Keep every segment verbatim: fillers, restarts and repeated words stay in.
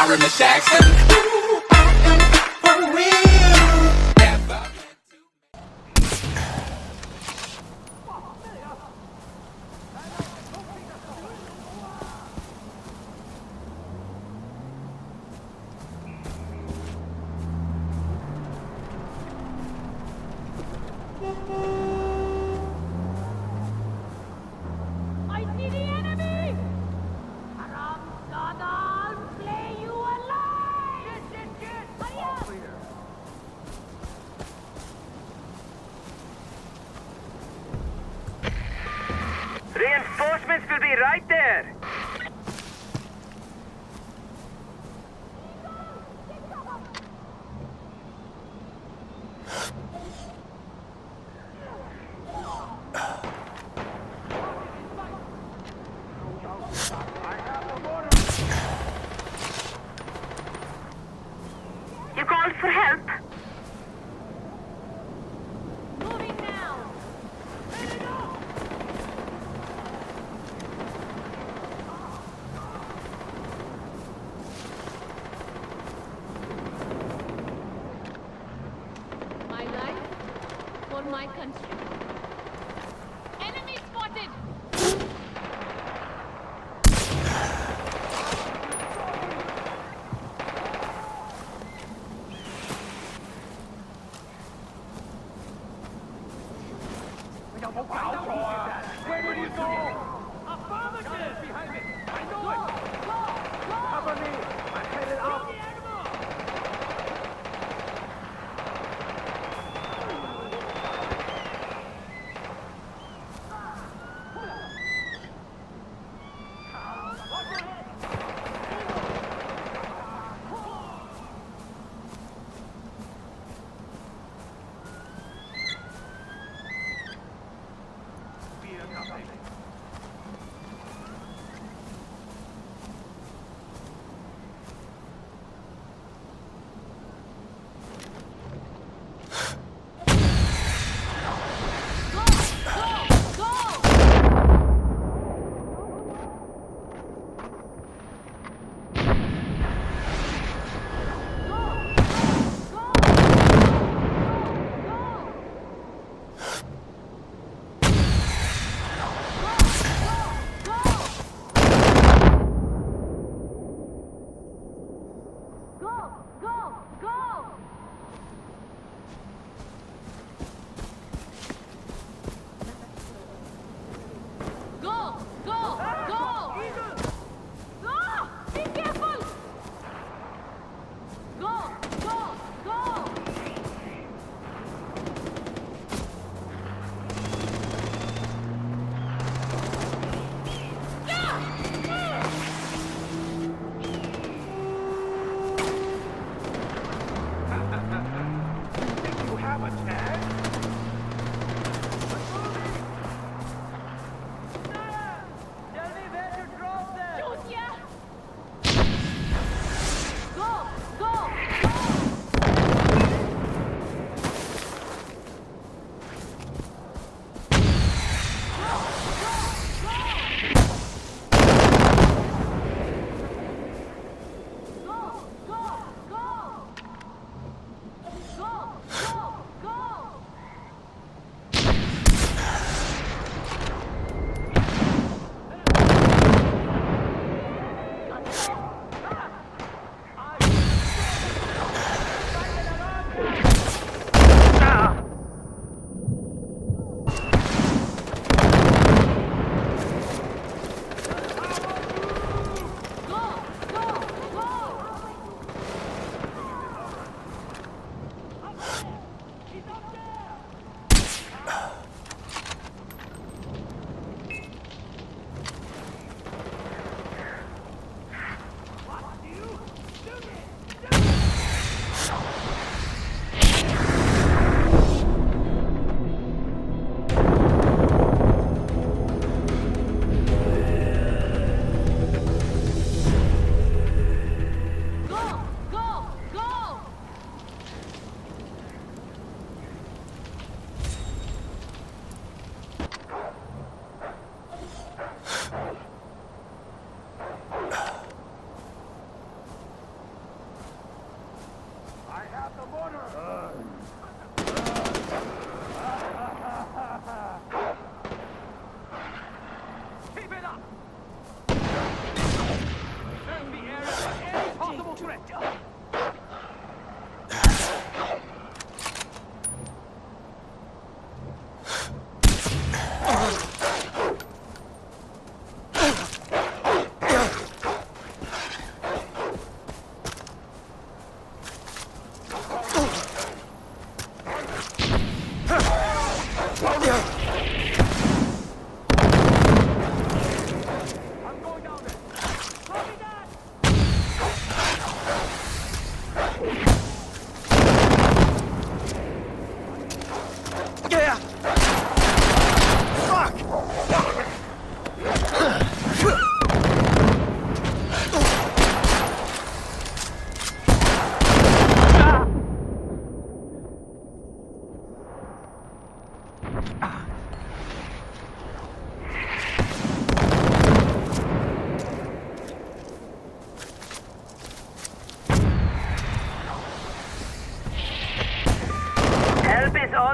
fire in the shacks. Ooh, for real. Never. I see the enemy! Haram Zadal, play you alive! Shit, shit, shit! Hurry up! Reinforcements will be right there. You called for help? Moving now! My life for my country. Enemy spotted! Where did you go? Affirmative! Behind me. I know it. Cover me. I'm headed up.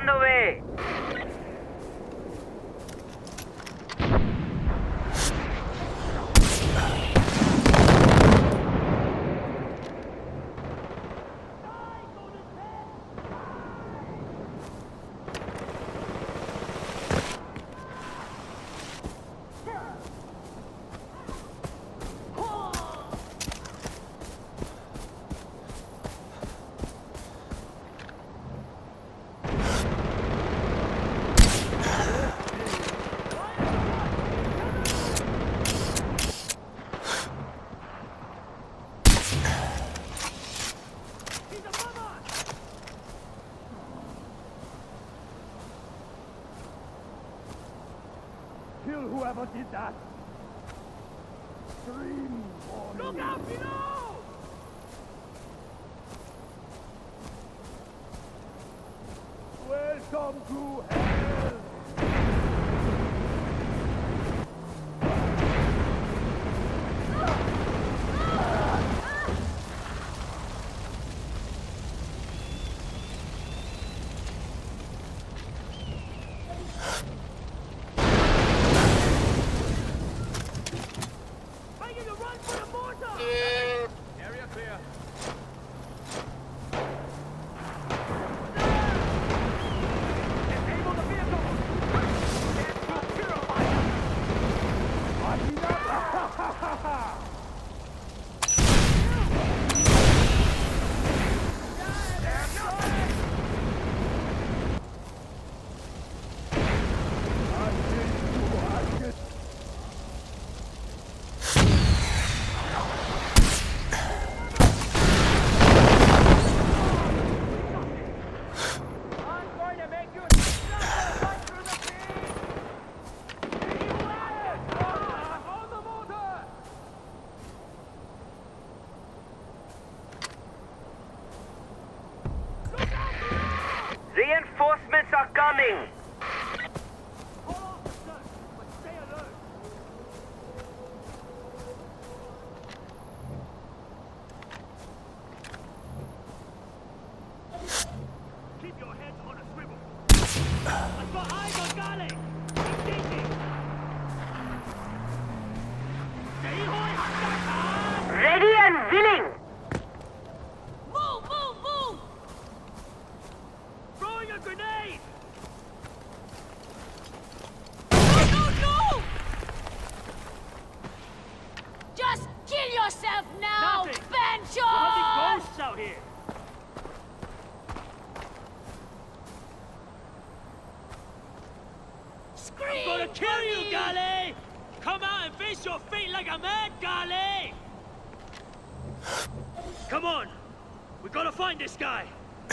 on the way. Kill whoever did that. Scream for me. Look out below! Welcome to hell. Making a run for the mortar! Area clear. Disable the vehicle. Get to purify them. I'm going to make you suffer right through the feet! On the mortar! Look out below! Reinforcements are coming. Hold off the search, but stay alert! Keep your heads on a swivel! I've got eyes on Gale! Keep digging! Stay hoi hasta! Ready and willing. Move, move, move! Throwing a grenade! No, no, no! Just kill yourself now, Nothing. Banjo! We're hunting ghosts out here! Scream I'm gonna kill for you, me. Gale! Come out and face your fate like a man, Gale! Come on! We gotta find this guy!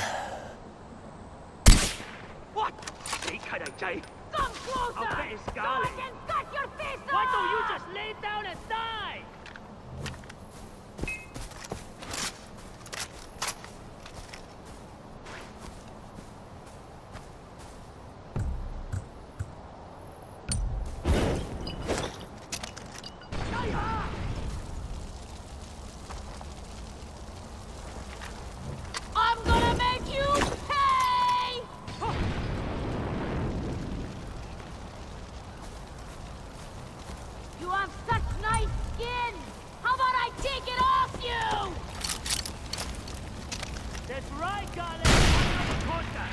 What? Hey, can I say? Come closer! I'll bet it's so I Gale. can cut your face Why off! don't you just lay down and die? I'm gonna make you pay! You have such nice skin! How about I take it off you? That's right, Gale! I'm not contact!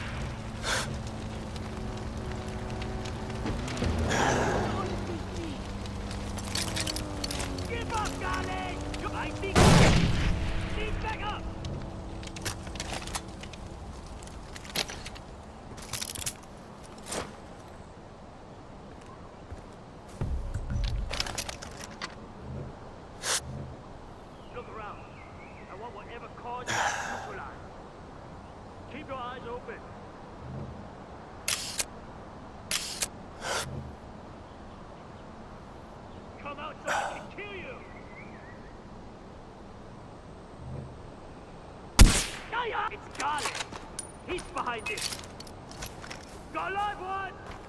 Give up, Gale! You I think... Sneak back up! Look around. I want whatever caused you to neutralize. Keep your eyes open. Come out so I can kill you! It's Gale! He's behind this! Got a live one!